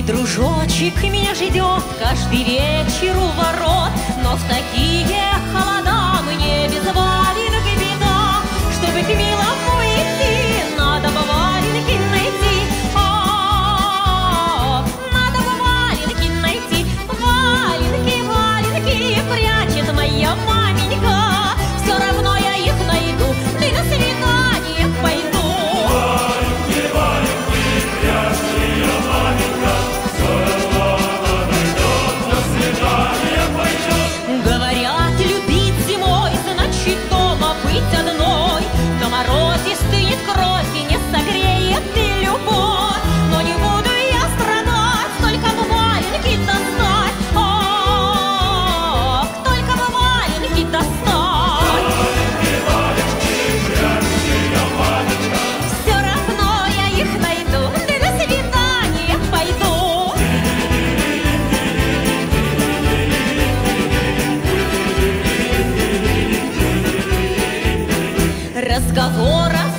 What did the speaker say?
дружочек меня ждет каждый вечер у ворот, но в такие холода мне без валенок беда. Чтобы к милому идти, надо бы валенки найти. Ах, надо бы валенки найти. Валенки, валенки прячет моя маменька. Все равно я их найду, да и на свидание пойду. Говорят, любить зимой, значит дома быть одной. На морозе стынет кровь и не согреет и любовь. Но не буду я страдать, только бы валенки достать. Ах, только бы валенки достать. Все равно я их найду, да на свидание пойду. Разговоров